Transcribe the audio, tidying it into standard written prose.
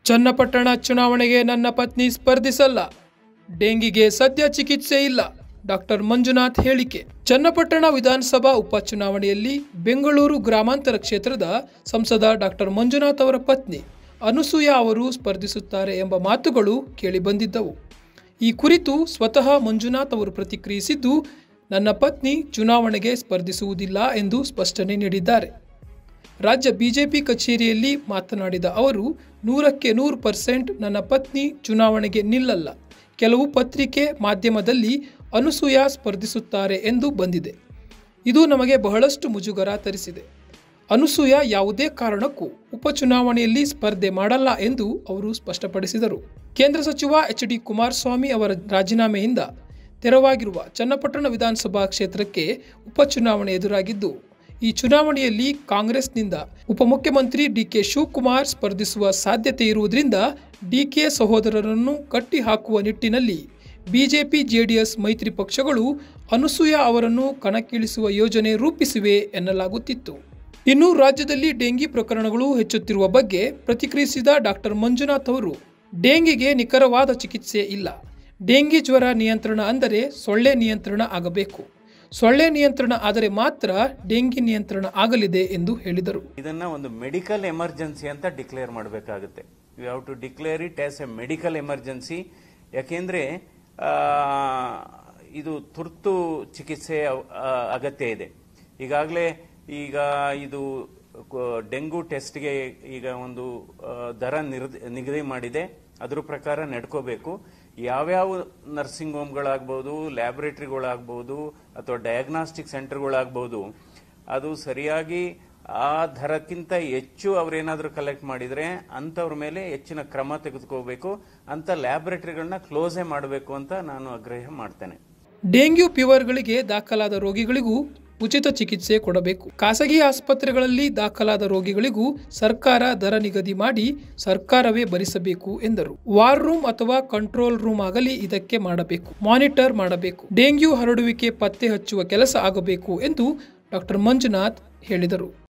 ಚನ್ನಪಟ್ಟಣ ಚುನಾವಣೆಗೆ ನನ್ನ ಪತ್ನಿ ಸ್ಪರ್ಧಿಸಲ್ಲ. ಡೆಂಗಿಗೆ ಸದ್ಯ ಚಿಕಿತ್ಸೆ ಇಲ್ಲ. ಡಾಕ್ಟರ್ ಮಂಜುನಾಥ್ ಹೇಳಿಕೆ. ಚನ್ನಪಟ್ಟಣ ವಿಧಾನಸಭಾ ಉಪಚುನಾವಣೆಯಲ್ಲಿ ಬೆಂಗಳೂರು ಗ್ರಾಮಾಂತರ ಕ್ಷೇತ್ರದ ಸಂಸದ ಡಾಕ್ಟರ್ ಮಂಜುನಾಥ್ ಅವರ ಪತ್ನಿ ಅನಸೂಯ ಅವರು ಸ್ಪರ್ಧಿಸುತ್ತಾರೆ ಎಂಬ ಮಾತುಗಳು ಕೇಳಿಬಂದಿದ್ದವು. ಈ ಕುರಿತು ಸ್ವತಃ ಮಂಜುನಾಥ್ ಅವರು ಪ್ರತಿಕ್ರಿಯಿಸಿದ್ದು, ನನ್ನ ಪತ್ನಿ ಚುನಾವಣೆಗೆ ಸ್ಪರ್ಧಿಸುವುದಿಲ್ಲ ಎಂದು ಸ್ಪಷ್ಟನೆ ನೀಡಿದ್ದಾರೆ. ರಾಜ್ಯ ಬಿಜೆಪಿ ಕಚೇರಿಯಲ್ಲಿ ಮಾತನಾಡಿದ ಅವರು, 100% ನನ್ನ ಪತ್ನಿ ಚುನಾವಣೆಗೆ ನಿಲ್ಲಲ್ಲ. ಕೆಲವು ಪತ್ರಿಕೆ ಮಾಧ್ಯಮದಲ್ಲಿ ಅನಸೂಯ ಸ್ಪರ್ಧಿಸುತ್ತಾರೆ ಎಂದು ಬಂದಿದೆ. ಇದು ನಮಗೆ ಬಹಳಷ್ಟು ಮುಜುಗರ ತರಿಸಿದೆ. ಅನಸೂಯ ಯಾವುದೇ ಕಾರಣಕ್ಕೂ ಉಪಚುನಾವಣೆಯಲ್ಲಿ ಸ್ಪರ್ಧೆ ಮಾಡಲ್ಲ ಎಂದು ಅವರು ಸ್ಪಷ್ಟಪಡಿಸಿದರು. ಕೇಂದ್ರ ಸಚಿವ ಎಚ್.ಡಿ. ಕುಮಾರಸ್ವಾಮಿ ಅವರ ರಾಜೀನಾಮೆಯಿಂದ ತೆರವಾಗಿರುವ ಚನ್ನಪಟ್ಟಣ ವಿಧಾನಸಭಾ ಕ್ಷೇತ್ರಕ್ಕೆ ಉಪಚುನಾವಣೆ ಎದುರಾಗಿದ್ದು, ಈ ಚುನಾವಣೆಯಲ್ಲಿ ಕಾಂಗ್ರೆಸ್ನಿಂದ ಉಪಮುಖ್ಯಮಂತ್ರಿ ಡಿ.ಕೆ. ಶಿವಕುಮಾರ್ ಸ್ಪರ್ಧಿಸುವ ಸಾಧ್ಯತೆ ಇರುವುದರಿಂದ ಡಿ.ಕೆ. ಸಹೋದರರನ್ನು ಕಟ್ಟಿಹಾಕುವ ನಿಟ್ಟಿನಲ್ಲಿ ಬಿಜೆಪಿ-ಜೆಡಿಎಸ್ ಮೈತ್ರಿ ಪಕ್ಷಗಳು ಅನಸೂಯ ಅವರನ್ನು ಕಣಕ್ಕಿಳಿಸುವ ಯೋಜನೆ ರೂಪಿಸಿವೆ ಎನ್ನಲಾಗುತ್ತಿತ್ತು. ಇನ್ನು ರಾಜ್ಯದಲ್ಲಿ ಡೆಂಗಿ ಪ್ರಕರಣಗಳು ಹೆಚ್ಚುತ್ತಿರುವ ಬಗ್ಗೆ ಪ್ರತಿಕ್ರಿಯಿಸಿದ ಡಾಕ್ಟರ್ ಮಂಜುನಾಥ್ ಅವರು, ಡೆಂಗಿಗೆ ನಿಖರವಾದ ಚಿಕಿತ್ಸೆ ಇಲ್ಲ. ಡೆಂಗಿ ಜ್ವರ ನಿಯಂತ್ರಣ ಅಂದರೆ ಸೊಳ್ಳೆ ನಿಯಂತ್ರಣ ಆಗಬೇಕು. ಸೊಳ್ಳೆ ನಿಯಂತ್ರಣ ಆದರೆ ಮಾತ್ರ ಡೆಂಗಿ ನಿಯಂತ್ರಣ ಆಗಲಿದೆ ಎಂದು ಹೇಳಿದರು. ಇದನ್ನ ಒಂದು ಮೆಡಿಕಲ್ ಎಮರ್ಜೆನ್ಸಿ ಅಂತ ಡಿಕ್ಲೇರ್ ಮಾಡಬೇಕಾಗುತ್ತೆ. You have to declare it as a medical emergency. ಯಾಕೆಂದ್ರೆ ಇದು ತುರ್ತು ಚಿಕಿತ್ಸೆ ಅಗತ್ಯ ಇದೆ. ಈಗಾಗಲೇ ಇದು ಡೆಂಗು ಟೆಸ್ಟ್ಗೆ ಈಗ ಒಂದು ದರ ನಿಗದಿ ಮಾಡಿದೆ. ಅದ್ರ ಪ್ರಕಾರ ನಡ್ಕೋಬೇಕು. ಯಾವ್ಯಾವ ನರ್ಸಿಂಗ್ ಹೋಮ್ಗಳಾಗ್ಬೋದು, ಲ್ಯಾಬೊರೇಟರಿಗಳಾಗ್ಬೋದು ಅಥವಾ ಡಯಾಗ್ನಾಸ್ಟಿಕ್ ಸೆಂಟರ್ಗಳಾಗ್ಬೋದು, ಅದು ಸರಿಯಾಗಿ ಆ ದರಕ್ಕಿಂತ ಹೆಚ್ಚು ಅವರೇನಾದರೂ ಕಲೆಕ್ಟ್ ಮಾಡಿದ್ರೆ ಅಂಥವ್ರ ಮೇಲೆ ಹೆಚ್ಚಿನ ಕ್ರಮ ತೆಗೆದುಕೋಬೇಕು. ಅಂತ ಲ್ಯಾಬೊರೇಟರಿಗಳನ್ನ ಕ್ಲೋಸೇ ಮಾಡಬೇಕು ಅಂತ ನಾನು ಆಗ್ರಹ ಮಾಡ್ತೇನೆ. ಡೆಂಗ್ಯೂ ಫೀವರ್ಗಳಿಗೆ ದಾಖಲಾದ ರೋಗಿಗಳಿಗೂ ಉಚಿತ ಚಿಕಿತ್ಸೆ ಕೊಡಬೇಕು. ಖಾಸಗಿ ಆಸ್ಪತ್ರೆಗಳಲ್ಲಿ ದಾಖಲಾದ ರೋಗಿಗಳಿಗೂ ಸರ್ಕಾರ ದರ ನಿಗದಿ ಮಾಡಿ ಸರ್ಕಾರವೇ ಭರಿಸಬೇಕು ಎಂದರು. ವಾರ್ ರೂಮ್ ಅಥವಾ ಕಂಟ್ರೋಲ್ ರೂಮ್ ಆಗಲಿ ಇದಕ್ಕೆ ಮಾಡಬೇಕು. ಮಾನಿಟರ್ ಮಾಡಬೇಕು. ಡೆಂಗ್ಯೂ ಹರಡುವಿಕೆ ಪತ್ತೆ ಹಚ್ಚುವ ಕೆಲಸ ಆಗಬೇಕು ಎಂದು ಡಾಕ್ಟರ್ ಮಂಜುನಾಥ್ ಹೇಳಿದರು.